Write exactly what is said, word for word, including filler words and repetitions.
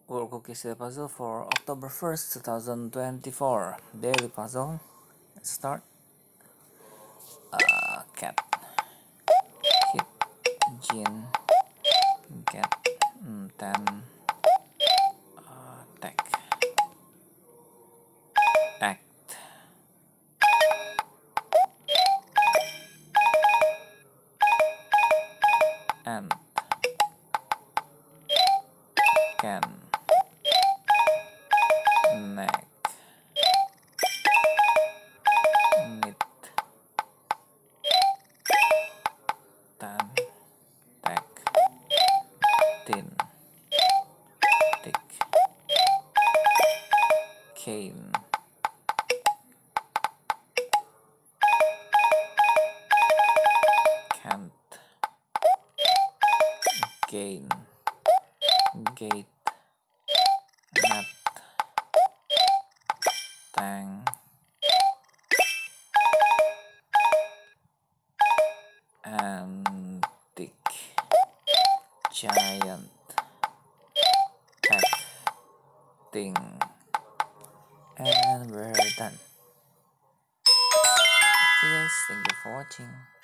Wordscapes Daily Puzzle for October first, two thousand twenty-four. Daily Puzzle. Let's start. Uh, cat. Hit. Gin. Get. Mm, ten. Uh, tech. Act. And. Can. Neck. Knit. Tan. Tack. Tin. Tick. Cane. Can't. Gain. Gate. Nut. Tang. Antique. Giant. Acting. And we're done. Okay guys, thank you for watching.